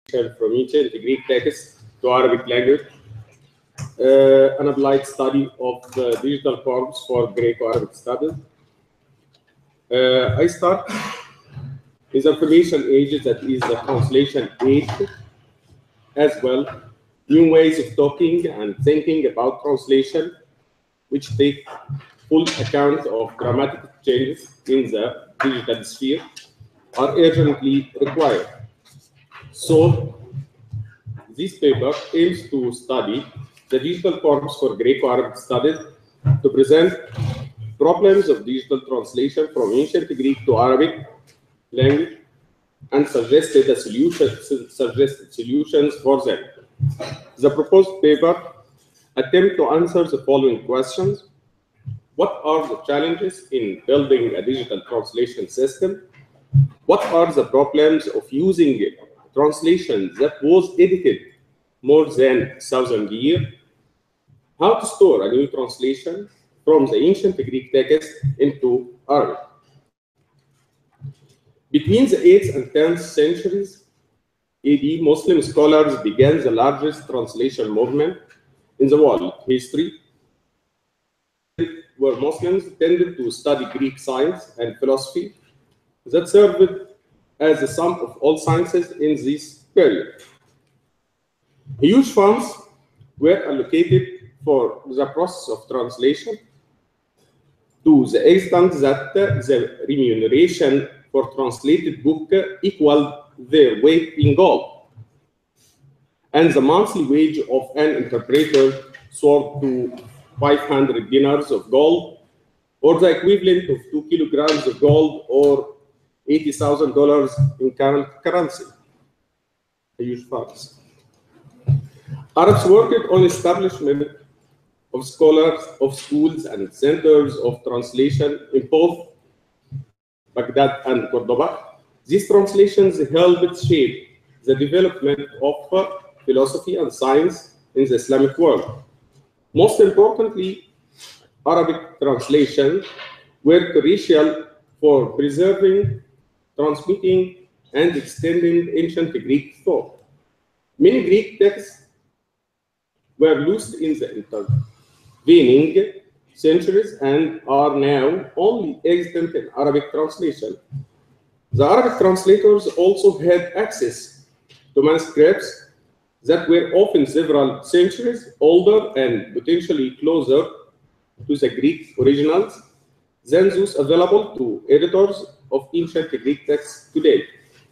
from ancient Greek text to Arabic language, an applied study of the digital corpus for Greco-Arabic studies. I start with information age, that is the translation age, as well new ways of talking and thinking about translation, which take full account of dramatic changes in the digital sphere, are urgently required. So, this paper aims to study the digital corpus for Greco-Arabic studies to present problems of digital translation from ancient Greek to Arabic language and suggested solutions for them. The proposed paper attempts to answer the following questions. What are the challenges in building a digital translation system? What are the problems of using a translation that was edited more than 1,000 years? How to store a new translation from the ancient Greek text into Arabic. Between the 8th and 10th centuries AD, Muslim scholars began the largest translation movement in the world history, where Muslims tended to study Greek science and philosophy that served as the sum of all sciences in this period. Huge funds were allocated for the process of translation, to the extent that the remuneration for translated book equaled their weight in gold, and the monthly wage of an interpreter soared to 500 dinars of gold, or the equivalent of 2 kilograms of gold, or $80,000 in current currency. Huge funds. Arabs worked on establishment of scholars, of schools and centers of translation in both Baghdad and Cordoba. These translations helped shape the development of philosophy and science in the Islamic world. Most importantly, Arabic translations were crucial for preserving, transmitting, and extending ancient Greek thought. Many Greek texts were lost in the intervening centuries and are now only extant in Arabic translation. The Arabic translators also had access to manuscripts that were often several centuries older and potentially closer to the Greek originals than those available to editors of ancient Greek texts today.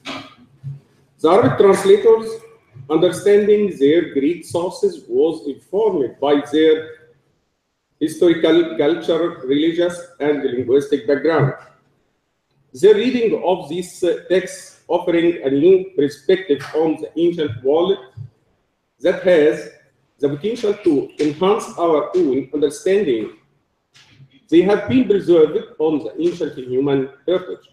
The Arabic translators, understanding their Greek sources, was informed by their historical, cultural, religious, and linguistic background. The reading of these texts offering a new perspective on the ancient world that has the potential to enhance our own understanding. They have been preserved on the ancient human heritage.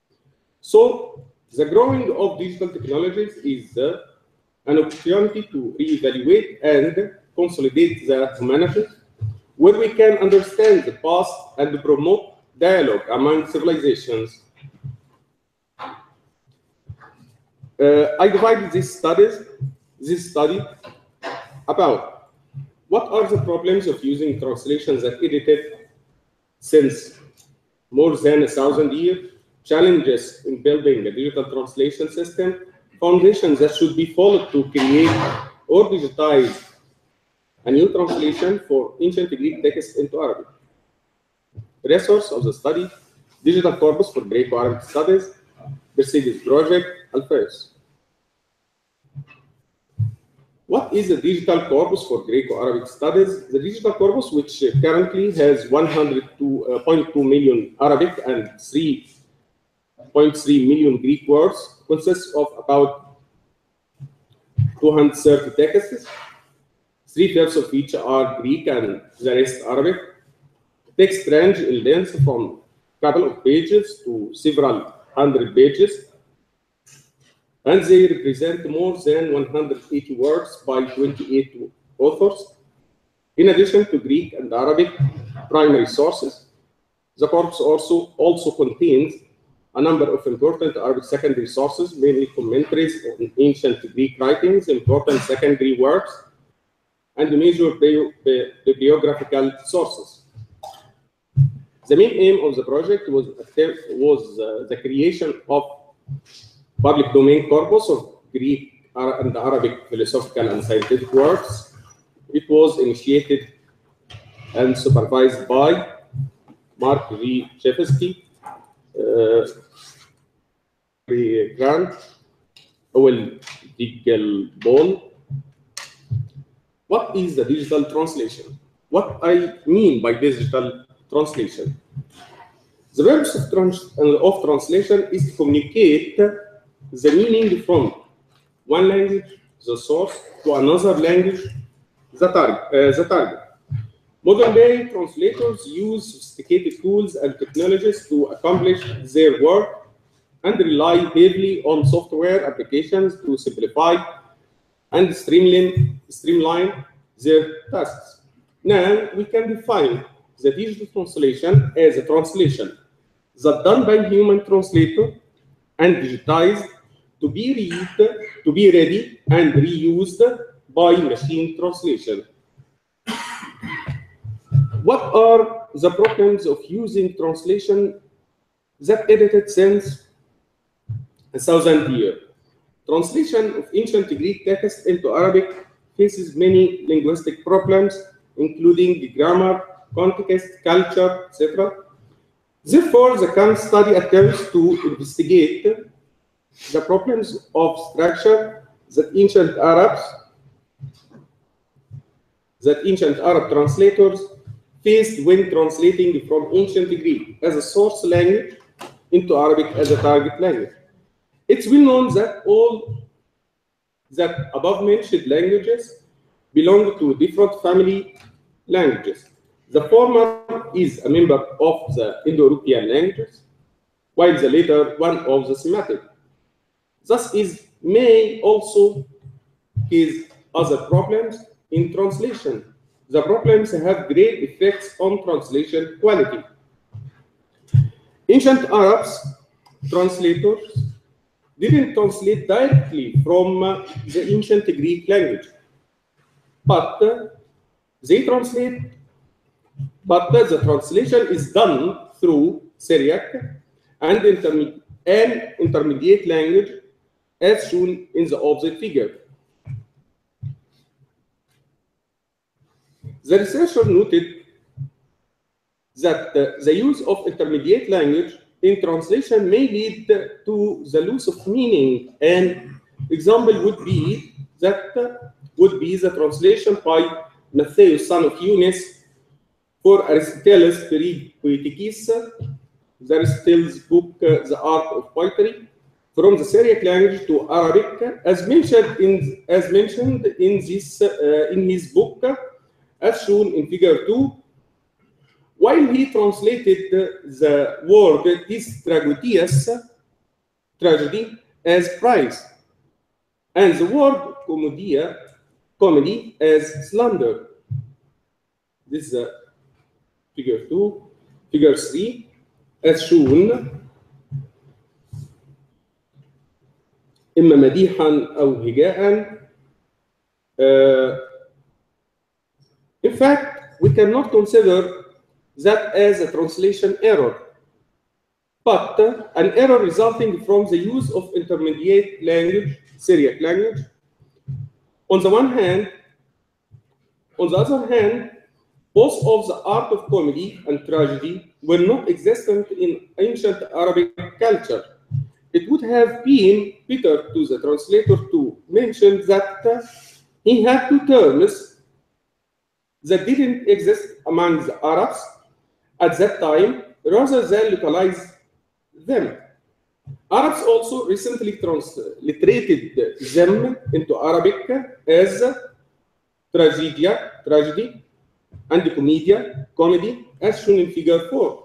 So, the growing of digital technologies is an opportunity to reevaluate and consolidate the humanities, where we can understand the past and promote dialogue among civilizations. I divided this study about what are the problems of using translations that edited since more than 1,000 years, challenges in building a digital translation system, foundations that should be followed to create or digitize a new translation for ancient Greek text into Arabic. Resource of the study, Digital Corpus for Greco-Arabic Studies, Mercedes Project, Alpheus. What is the Digital Corpus for Greco-Arabic Studies? The Digital Corpus, which currently has 102.2 million Arabic and 3.3 million Greek words, consists of about 230 texts. 3/5 of each are Greek and the rest Arabic. Text range in length from a couple of pages to several hundred pages, and they represent more than 180 works by 28 authors. In addition to Greek and Arabic primary sources, the corpus also contains a number of important Arabic secondary sources, mainly commentaries on ancient Greek writings, important secondary works, and major bibliographical sources. The main aim of the project was the creation of public domain corpus of Greek and Arabic philosophical and scientific works. It was initiated and supervised by Mark V. Chevsky, Grant, Owen Diggle-Ball. What is the digital translation? What I mean by digital translation? The purpose of translation is to communicate the meaning from one language, the source, to another language, the target. Modern-day translators use sophisticated tools and technologies to accomplish their work and rely heavily on software applications to simplify and streamline their tasks. Now, we can define the digital translation as a translation that done by human translator and digitized to be ready and reused by machine translation. What are the problems of using translation that edited since 1,000 years? Translation of ancient Greek text into Arabic faces many linguistic problems, including grammar, context, culture, etc. Therefore, the current study attempts to investigate the problems of structure that ancient Arab translators faced when translating from ancient Greek as a source language into Arabic as a target language. It's well known that all that above-mentioned languages belong to different family languages. The former is a member of the Indo-European languages, while the latter one of the Semitic. Thus, may also cause other problems in translation. The problems have great effects on translation quality. Ancient Arabs translators didn't translate directly from the ancient Greek language, but the translation is done through Syriac and intermediate language, as shown in the opposite figure. The researcher noted that the use of intermediate language in translation may lead to the loss of meaning. An example would be the translation by Mattheus, son of Eunice, for Aristotle's Poetikis, Aristotle's book The Art of Poetry, from the Syriac language to Arabic, as mentioned in his book, as shown in Figure 2. While he translated the word "dis tragedias," tragedy, as prize, and the word "comedia," comedy, as slander. This is Figure 2. Figure 3, as shown. إما مديحا أو هجاء. In fact, we cannot consider that as a translation error, but an error resulting from the use of intermediate language, Syriac language. On the other hand, both of the art of comedy and tragedy were not existent in ancient Arabic culture. It would have been better to the translator to mention that he had two terms that didn't exist among the Arabs at that time, rather than localize them. Arabs also recently transliterated them into Arabic as tragedia, tragedy, and comedia, comedy, as shown in Figure 4.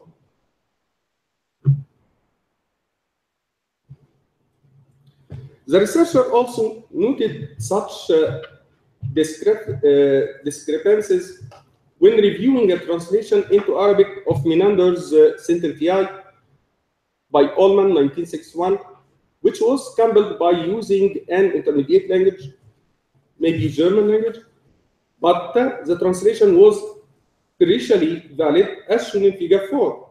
The researcher also noted such discrepancies when reviewing a translation into Arabic of Menander's Centennial by Ullmann 1961, which was coupled by using an intermediate language, maybe German language, but the translation was crucially valid as shown in figure 4.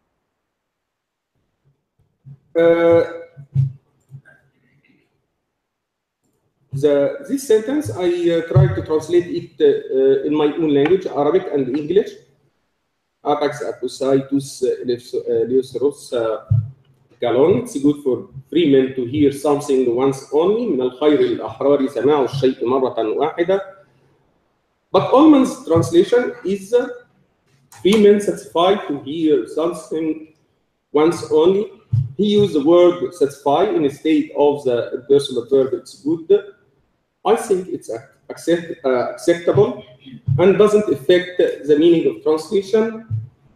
This sentence, I tried to translate it in my own language, Arabic and English. Apax apusaitus leosros galon. It's good for free men to hear something once only. من الخير الأحرار سماع الشيء مرة واحدة. But Ullmann's translation is free men satisfied to hear something once only. He used the word satisfy instead of the personal verb it's good. I think it's acceptable and doesn't affect the meaning of translation.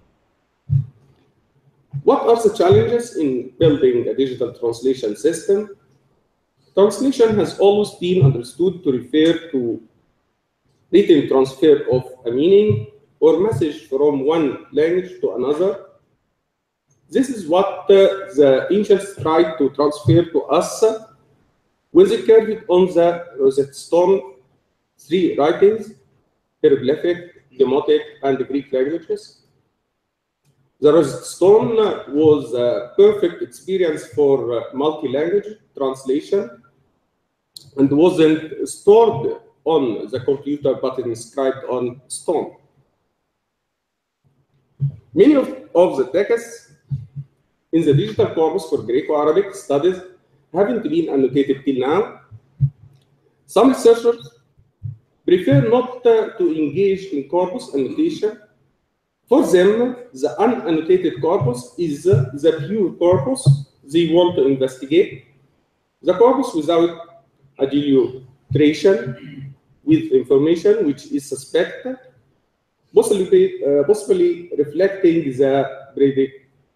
What are the challenges in building a digital translation system? Translation has always been understood to refer to written transfer of a meaning or message from one language to another. This is what the ancients tried to transfer to us when they carried on the Rosetta Stone 3 writings, hieroglyphic, Demotic, and Greek languages. The Rosetta Stone was a perfect experience for multi-language translation and wasn't stored on the computer but inscribed on stone. Many of the texts in the digital corpus for Greco-Arabic studies haven't been annotated till now. Some researchers prefer not to engage in corpus annotation. For them, the unannotated corpus is the pure corpus they want to investigate. The corpus without adulteration with information which is suspected, possibly reflecting the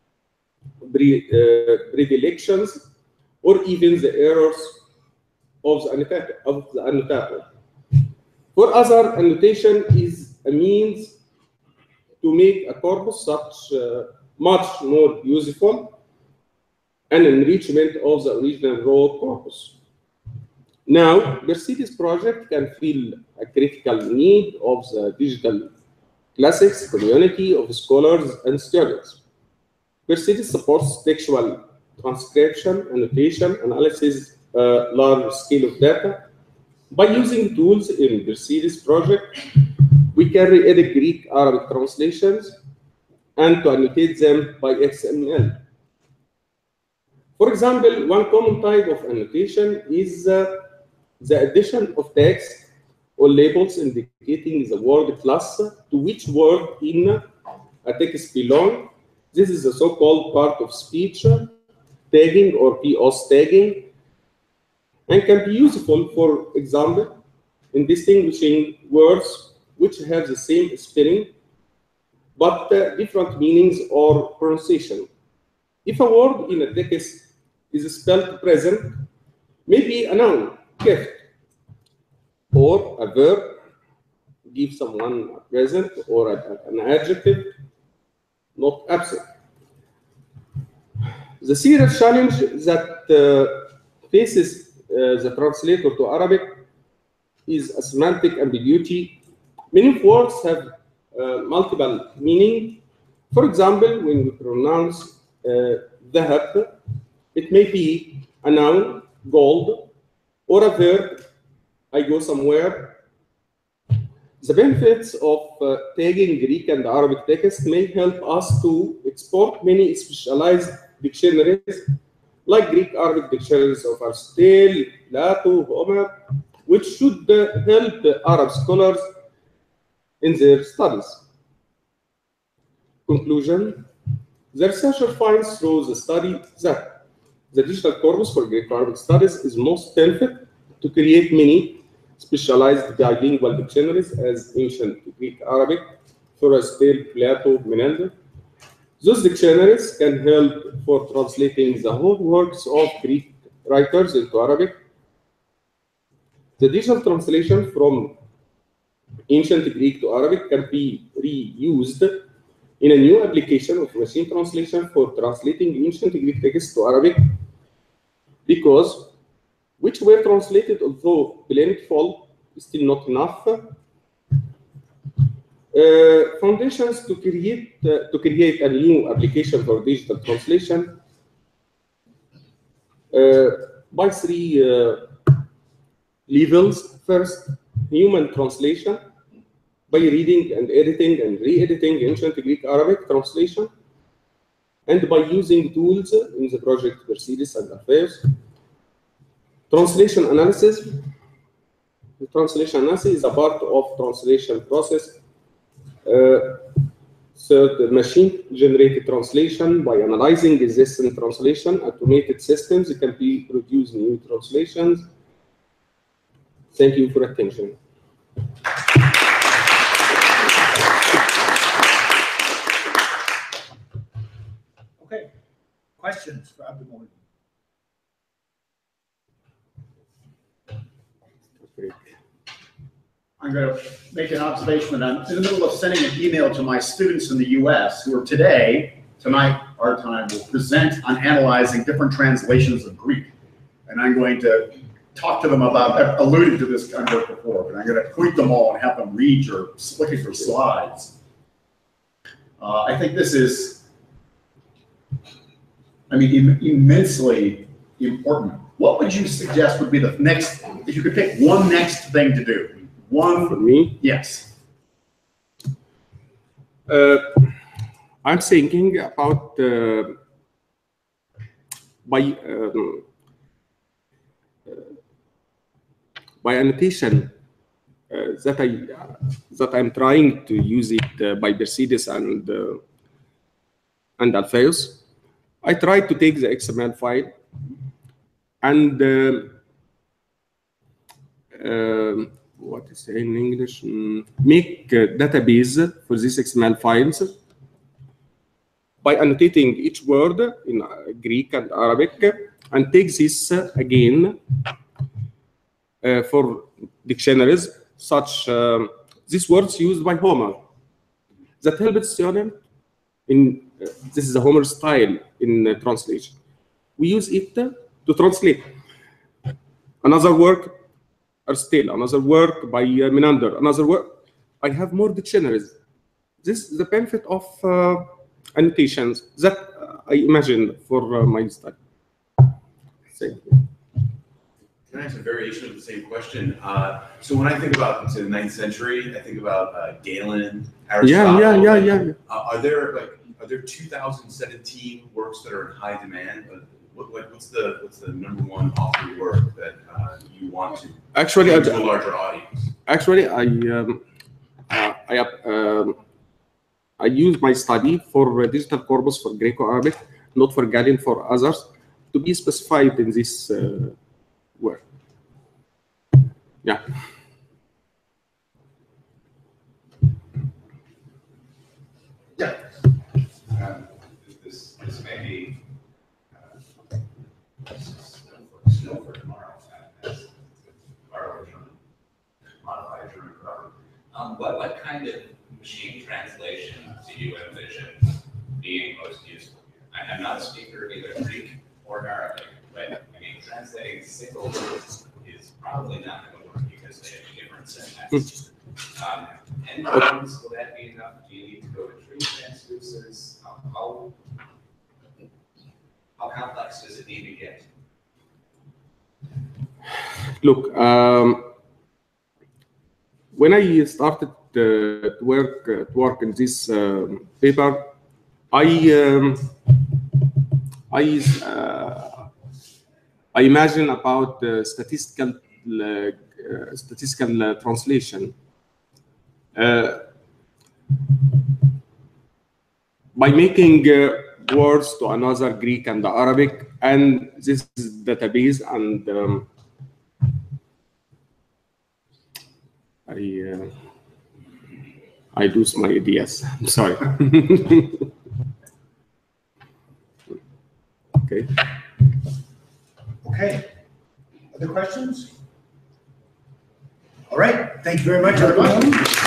predilections or even the errors of the annotator. For other, annotation is a means to make a corpus much more useful, an enrichment of the original raw corpus. Now, Mercedes project can fill a critical need of the digital classics community of scholars and students. Mercedes supports textual transcription, annotation, analysis, large scale of data. By using tools in Mercedes project, we can re-edit Greek Arabic translations and to annotate them by XML. For example, one common type of annotation is the addition of text or labels indicating the word class to which word in a text belongs. This is the so-called part of speech tagging or POS tagging, and can be useful, for example, in distinguishing words which have the same spelling but different meanings or pronunciation. If a word in a text is spelled present, maybe a noun, gift, or a verb, give someone a present, or an adjective, not absent. The serious challenge that faces the translator to Arabic is a semantic ambiguity. Many words have multiple meaning. For example, when we pronounce dhahab, it may be a noun, gold, or a verb, I go somewhere. The benefits of tagging Greek and Arabic text may help us to export many specialized dictionaries, like Greek Arabic dictionaries of Aristotle, Plato, Homer, which should help Arab scholars in their studies. Conclusion: the researcher finds through the study that the digital corpus for Greek Arabic studies is most benefit to create many specialized bilingual dictionaries as ancient Greek Arabic, for Aristotle, Plato, Menandr. Those dictionaries can help for translating the whole works of Greek writers into Arabic. The digital translation from ancient Greek to Arabic can be reused in a new application of machine translation for translating ancient Greek text to Arabic, because which were translated, although plentiful, still not enough. Foundations to create a new application for digital translation by 3 levels. First, human translation by reading and editing and re-editing ancient Greek Arabic translation, and by using tools in the project Mercedes and Alpheus. Translation analysis. The translation analysis is a part of translation process. Third, machine-generated translation. By analyzing existing translation, automated systems can produce new translations. Thank you for attention. Okay, questions for Abdul? I'm going to make an observation that I'm in the middle of sending an email to my students in the US who are tonight, our time, will present on analyzing different translations of Greek. And I'm going to talk to them about, I've alluded to this kind of work before, but I'm going to point them all and have them read your looking for slides. I think this is, immensely important. What would you suggest would be the next, if you could pick one next thing to do? One for me? Yes. I'm thinking about by annotation that I'm trying to use it by Mercedes and Alpheus. I try to take the XML file and what is it in English? Make a database for these XML files by annotating each word in Greek and Arabic, and take this again for dictionaries, such these words used by Homer. That helps students in this is a Homer style in translation. We use it to translate another work. Aristotle, another work by Menander, another work. I have more dictionaries. This is the benefit of annotations that I imagine for my study. Thank you. Can I ask a variation of the same question? So when I think about the 9th century, I think about Galen, Aristotle. Yeah. Are there 2017 works that are in high demand? What's the number one author work that you want to actually to a larger audience? Actually, I use my study for digital corpus for Greco-Arabic, not for Galen, for others, to be specified in this work. Yeah. Yeah. This may be snow for tomorrow, as borrow German, modify German proverb. What kind of machine translation do you envision being most useful here? I'm not a speaker of either Greek or Arabic, but translating single words is probably not going to work because they have different syntax. And will that be enough? Do you need to go to tree transducers? How complex does it need to get? Look, when I started to work in this paper, I imagine about statistical translation. By making words to another Greek and Arabic, and this database, and I lose my ideas. I'm sorry. Okay. Okay. Other questions? All right. Thank you very much, everyone.